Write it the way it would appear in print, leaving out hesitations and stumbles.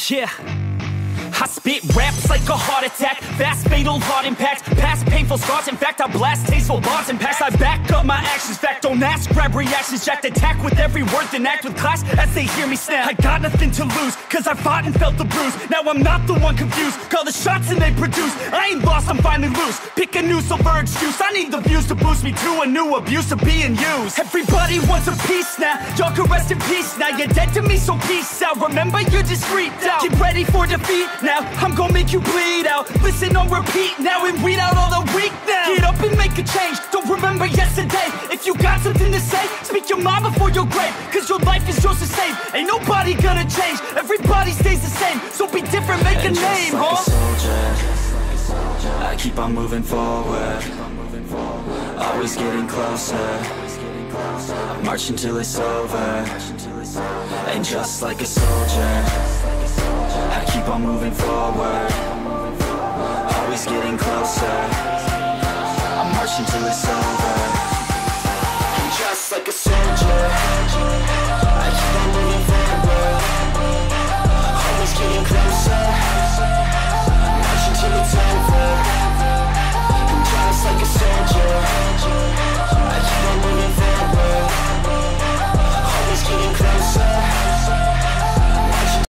Yeah, I spit raps like a heart attack, fast fatal heart impact, past painful scars. In fact, I blast tasteful bars and past. I back up my actions, fact don't ask, grab reactions, jacked attack with every word, then act with class as they hear me snap. I got nothing to lose, cause I fought and felt the bruise. Now I'm not the one confused, call the shots and they produce. I ain't lost, I'm finally loose, pick a new silver excuse. I need the views to boost me to a new abuse of being used. Everybody wants a piece now, y'all can rest in peace now. You're dead to me, so peace out, remember you're just freaked out. Get ready for defeat now, I'm gonna make you bleed out. Listen on repeat now and weed out all the weak now. Get up and make a change, don't remember yesterday. If you got something to say, speak your mind before your grave. Cause your life is yours to save, ain't nobody gonna change. Everybody stays the same, so be different, make a name, like huh? a soldier, I keep on moving forward, always getting closer. I march until it's over, and just like a soldier, I keep on moving forward, always getting closer. I march until it's over, and just like a soldier,